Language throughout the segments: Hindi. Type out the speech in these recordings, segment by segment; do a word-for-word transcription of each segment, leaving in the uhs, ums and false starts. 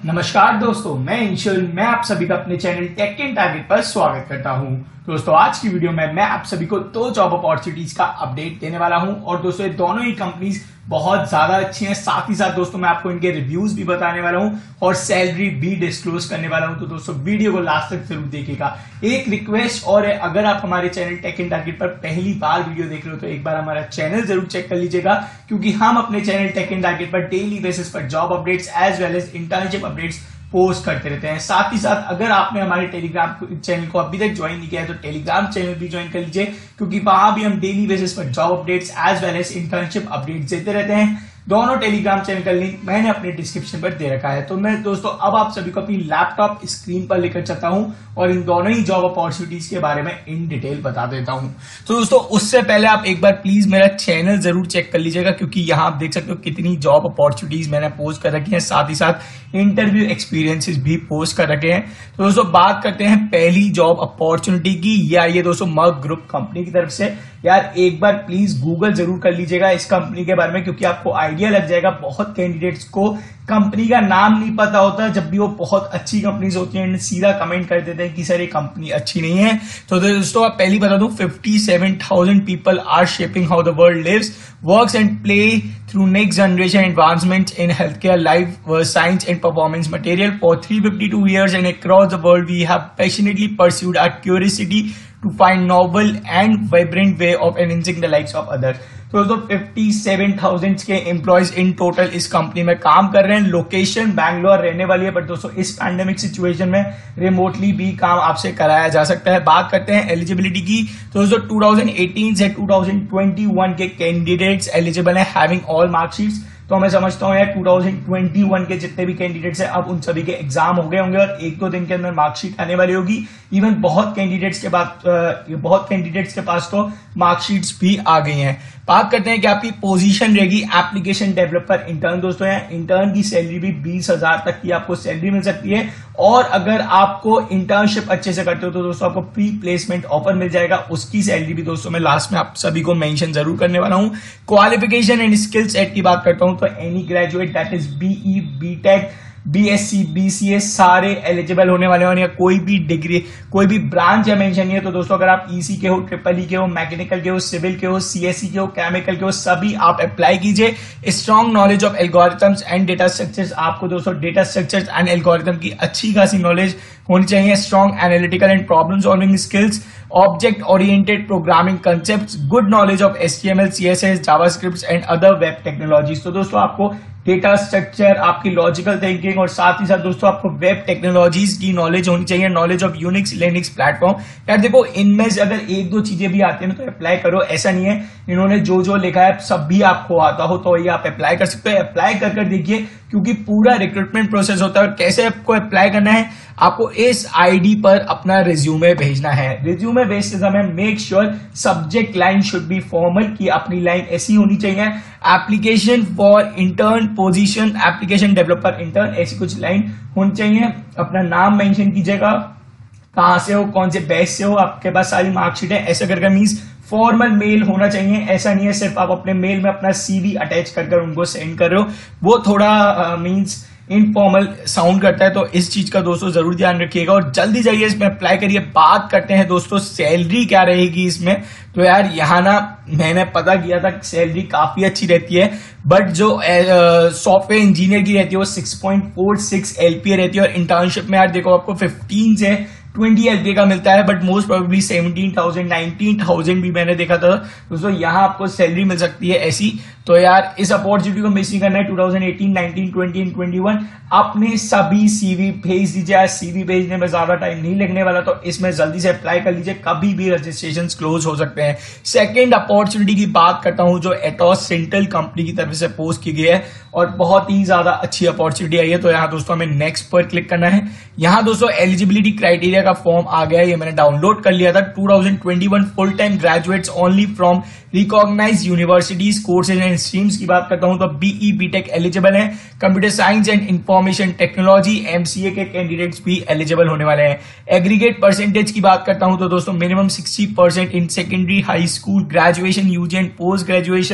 नमस्कार दोस्तों, मैं इंशुल मैं आप सभी का अपने चैनल टेक एंड टारगेट पर स्वागत करता हूं। दोस्तों आज की वीडियो में मैं आप सभी को दो जॉब अपॉर्चुनिटीज का अपडेट देने वाला हूं और दोस्तों ये दोनों ही कंपनीज बहुत ज्यादा अच्छी हैं। साथ ही साथ दोस्तों मैं आपको इनके रिव्यूज भी बताने वाला हूं और सैलरी भी डिस्क्लोज करने वाला हूं। तो दोस्तों वीडियो को लास्ट तक जरूर देखिएगा। एक रिक्वेस्ट और है, अगर आप हमारे चैनल टेक एंड टारगेट पर पहली बार वीडियो देख रहे हो तो एक बार हमारा चैनल जरूर चेक कर लीजिएगा, क्योंकि हम अपने चैनल टेक एंड टारगेट पर डेली बेसिस पर job updates as well as internship updates post करते रहते हैं। साथ ही साथ अगर आपने हमारे टेलीग्राम चैनल को अभी तक ज्वाइन नहीं किया है तो टेलीग्राम चैनल भी ज्वाइन कर लीजिए, क्योंकि वहां भी हम डेली बेसिस पर job updates as well as internship updates देते रहते हैं। दोनों टेलीग्राम चैनल का लिंक मैंने अपने डिस्क्रिप्शन पर दे रखा है। तो मैं दोस्तों अब आप सभी को अपनी लैपटॉप स्क्रीन पर लेकर चलता हूं और इन दोनों ही जॉब अपॉर्चुनिटीज के बारे में इन डिटेल बता देता हूं। तो दोस्तों उससे पहले आप एक बार प्लीज मेरा चैनल जरूर चेक कर लीजिएगा, क्योंकि यहां आप देख सकते हो कितनी जॉब अपॉर्चुनिटीज मैंने पोस्ट कर रखी है। साथ ही साथ इंटरव्यू एक्सपीरियंसेस भी पोस्ट कर रखे हैं। तो दोस्तों बात करते हैं पहली जॉब अपॉर्चुनिटी की। या ये दोस्तों मर्क ग्रुप कंपनी की तरफ से। यार एक बार प्लीज गूगल जरूर कर लीजिएगा इस कंपनी के बारे में, क्योंकि आपको आइडिया लग जाएगा। बहुत कैंडिडेट्स को कंपनी का नाम नहीं पता होता, जब भी वो बहुत अच्छी कंपनीज होती हैं सीधा कमेंट कर देते हैं कि सर ये कंपनी अच्छी नहीं है। तो दोस्तों आप पहली बता दूं, fifty-seven thousand people are shaping how the world lives, works and play through next generation advancements in healthcare, life uh, science and performance material. For three hundred fifty-two years and across the world, we have passionately pursued our curiosity to find novel and vibrant way of enhancing the lives of others. तो दोस्तों fifty-seven thousand के एम्प्लॉयज इन टोटल इस कंपनी में काम कर रहे हैं। लोकेशन बैंगलोर रहने वाली है, बट दोस्तों इस पैंडेमिक सिचुएशन में रिमोटली भी काम आपसे कराया जा सकता है। बात करते हैं एलिजिबिलिटी की। तो दोस्तों twenty eighteen से twenty twenty-one के कैंडिडेट्स एलिजिबल हैं, हैविंग ऑल मार्कशीट्स। तो मैं समझता हूँ यार twenty twenty-one के जितने भी कैंडिडेट्स हैं अब उन सभी के एग्जाम हो गए होंगे और एक दो दिन के अंदर मार्कशीट आने वाली होगी। इवन बहुत कैंडिडेट्स के पास बहुत कैंडिडेट्स के पास तो मार्कशीट्स भी आ गई हैं। बात करते हैं कि आपकी पोजीशन रहेगी एप्लीकेशन डेवलपर इंटर्न। दोस्तों यहाँ इंटर्न की सैलरी भी बीस हजार तक की आपको सैलरी मिल सकती है, और अगर आपको इंटर्नशिप अच्छे से करते हो तो दोस्तों आपको प्री प्लेसमेंट ऑफर मिल जाएगा। उसकी सैलरी भी दोस्तों मैं लास्ट में आप सभी को मेंशन जरूर करने वाला हूं। क्वालिफिकेशन एंड स्किल सेट की बात करता हूं तो any graduate that is BE, BTech, BSc, BCA सारे एलिजिबल होने वाले हैं। या कोई भी डिग्री कोई भी ब्रांच या मेंशन नहीं है। तो दोस्तों अगर आप ईसी के हो, ट्रिपल ई के हो, मैकेनिकल के हो, सिविल के हो, सीएससी के हो, केमिकल के हो, सभी आप अप्लाई कीजिए। Strong knowledge of algorithms and data structures. आपको दोस्तों डेटा स्ट्रक्चर्स एंड एल्गोरिथम की अच्छी खासी नॉलेज होनी चाहिए। Strong analytical and problem solving skills, object oriented programming concepts, good knowledge of HTML, CSS, JavaScript and other web technologies. तो दोस्तों आपको डेटा स्ट्रक्चर, आपकी लॉजिकल थिंकिंग और साथ ही साथ दोस्तों आपको वेब टेक्नोलॉजीज की नॉलेज होनी चाहिए। Knowledge of Unix, Linux platform. यार देखो इनमें से अगर एक दो चीजें भी आती है ना तो अप्लाई करो। ऐसा नहीं है इन्होंने जो जो लिखा है सब भी आपको आता हो तो ये आप अप्लाई कर सकते हो। अप्लाई कर कर देखिए, क्योंकि पूरा रिक्रूटमेंट प्रोसेस होता है। कैसे आपको अप्लाई करना है, आपको इस आईडी पर अपना रिज्यूमे भेजना है। रिज्यूमे भेजते समय make sure subject line should be formal, की अपनी लाइन ऐसी होनी चाहिए। Application for intern position, application developer intern, ऐसी कुछ लाइन होनी चाहिए। अपना नाम मेंशन कीजिएगा, कहां से हो, कौन से बैच से हो, आपके पास सारी मार्कशीट है, ऐसा करके मीन्स फॉर्मल मेल होना चाहिए। ऐसा नहीं है सिर्फ आप अपने मेल में अपना सीवी अटैच कर कर उनको सेंड कर रहे हो, वो थोड़ा मीन्स इनफॉर्मल साउंड करता है। तो इस चीज का दोस्तों जरूर ध्यान रखिएगा और जल्दी जाइए इसमें अप्लाई करिए। बात करते हैं दोस्तों सैलरी क्या रहेगी इसमें। तो यार यहाँ ना मैंने पता किया था सैलरी काफी अच्छी रहती है, बट जो सॉफ्टवेयर इंजीनियर की रहती है वो six point four six LPA रहती है, और इंटर्नशिप में यार देखो आपको fifteen से twenty एलपीए का मिलता है, but most probably seventeen thousand, nineteen thousand भी मैंने देखा था। दोस्तों यहाँ आपको सैलरी मिल सकती है ऐसी। तो यार इस अपॉर्चुनिटी को मिस नहीं करना है। twenty eighteen, nineteen, twenty and twenty-one अपने सभी सीवी भेज दीजिए। आज सीवी भेजने में ज्यादा टाइम नहीं लगने वाला, तो इसमें जल्दी से अप्लाई कर लीजिए, कभी भी रजिस्ट्रेशन क्लोज हो सकते हैं। सेकेंड अपॉर्चुनिटी की बात करता हूं जो एटॉस सेंट्रल कंपनी की तरफ से पोस्ट की गई है और बहुत ही ज्यादा अच्छी अपॉर्चुनिटी आई है। तो यहाँ दोस्तों हमें नेक्स्ट पर क्लिक करना है। यहाँ दोस्तों एलिजिबिलिटी क्राइटेरिया का फॉर्म आ गया है, ये मैंने डाउनलोड कर लिया था। twenty twenty-one full time graduates only from recognized universities, courses and streams की बात करता हूं तो बीई, बीटेक एलिजिबल है। Computer science and information technology, MCA के कैंडिडेट्स भी एलिजिबल होने वाले हैं। एग्रीगेट परसेंटेज की बात करता हूं तो दोस्तों minimum sixty percent in secondary, high school, graduation, UG and post graduation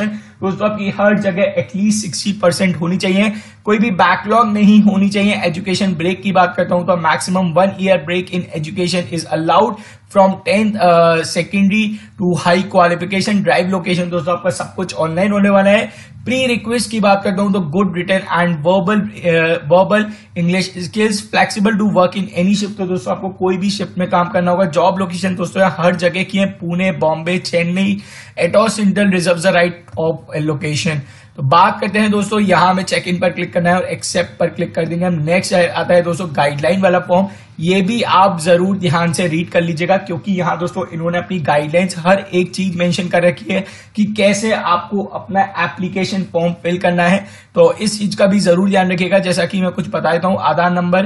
दोस्तों आपकी हर जगह एटलीस्ट सिक्सटी परसेंट होनी चाहिए, कोई भी बैकलॉग नहीं होनी चाहिए। एजुकेशन ब्रेक की बात करता हूं तो maximum one year break in education is allowed from tenth secondary to high qualification. Drive location दोस्तों आपका सब कुछ ऑनलाइन होने वाला है। प्री रिक्वेस्ट की बात करता हूं तो good written and verbal verbal English skills, flexible to work in any shift. तो दोस्तों आपको कोई भी शिफ्ट में काम करना होगा। जॉब लोकेशन दोस्तों हर जगह की है, Pune, Bombay, Chennai, Atos central reserve the right of location. तो बात करते हैं दोस्तों, यहां हमें चेक इन पर क्लिक करना है और एक्सेप्ट पर क्लिक कर देंगे हम। नेक्स्ट आता है दोस्तों गाइडलाइन वाला फॉर्म, ये भी आप जरूर ध्यान से रीड कर लीजिएगा क्योंकि यहां दोस्तों इन्होंने अपनी गाइडलाइंस हर एक चीज मेंशन कर रखी है कि कैसे आपको अपना एप्लीकेशन फॉर्म फिल करना है। तो इस चीज का भी जरूर ध्यान रखिएगा। जैसा कि मैं कुछ बता देता हूं, आधार नंबर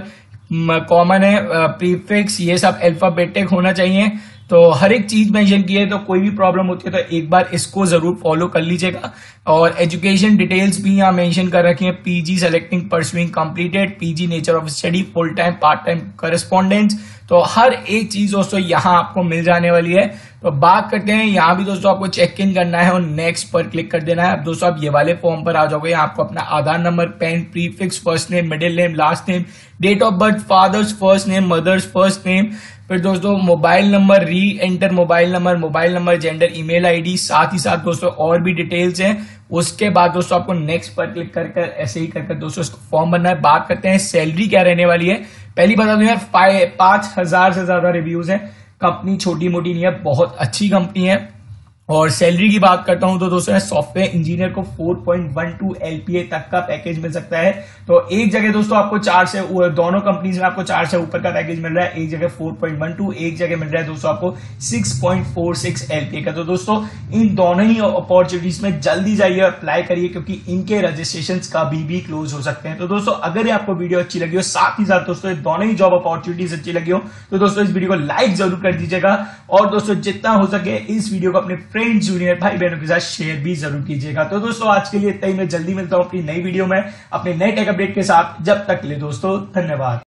कॉमन है, प्रीफिक्स ये सब अल्फाबेटिक होना चाहिए। तो हर एक चीज मेंशन की है, तो कोई भी प्रॉब्लम होती है तो एक बार इसको जरूर फॉलो कर लीजिएगा। और एजुकेशन डिटेल्स भी यहाँ मेंशन कर रखी है, PG selecting pursuing completed, PG nature of study, full time part time correspondence. तो हर एक चीज दोस्तों यहाँ आपको मिल जाने वाली है। तो बात करते हैं, यहाँ भी दोस्तों आपको चेक इन करना है और नेक्स्ट पर क्लिक कर देना है। अब दोस्तों आप ये वाले फॉर्म पर आ जाओगे, यहाँ आपको अपना Aadhaar number, PAN, prefix, first name, middle name, last name, date of birth, father's first name, mother's first name, फिर दोस्तों mobile number, reenter mobile number, mobile number, gender, email ID, साथ ही साथ दोस्तों और भी डिटेल्स हैं। उसके बाद दोस्तों आपको नेक्स्ट पर क्लिक कर कर ऐसे ही कर कर दोस्तों इसको फॉर्म भरना है। बात करते हैं सैलरी क्या रहने वाली है। पहली बता दूं यार, पांच हजार से ज्यादा रिव्यूज हैं। कंपनी छोटी मोटी नहीं है, बहुत अच्छी कंपनी है। और सैलरी की बात करता हूं तो दोस्तों सॉफ्टवेयर इंजीनियर को four point one two LPA तक का पैकेज मिल सकता है। तो एक जगह दोस्तों आपको चार से, दोनों कंपनीज में आपको चार से ऊपर का पैकेज मिल रहा है। एक जगह फोर पॉइंट वन टू, एक जगह मिल रहा है दोस्तों आपको six point four six LPA का। तो दोस्तों इन दोनों ही अपॉर्चुनिटीज में जल्दी जाइए और अप्लाई करिए क्योंकि इनके रजिस्ट्रेशन कभी भी क्लोज हो सकते हैं। तो दोस्तों अगर आपको वीडियो अच्छी लगी हो, साथ ही साथ दोस्तों दोनों ही जॉब अपॉर्चुनिटीज अच्छी लगी हो, तो दोस्तों इस वीडियो को लाइक जरूर कर दीजिएगा। और दोस्तों जितना हो सके इस वीडियो को अपने फ्रेंड्स, जूनियर भाई बहनों के साथ शेयर भी जरूर कीजिएगा। तो दोस्तों आज के लिए इतना ही, मैं जल्दी मिलता हूं अपनी नई वीडियो में अपने नए टेक अपडेट के साथ। जब तक के लिए दोस्तों धन्यवाद।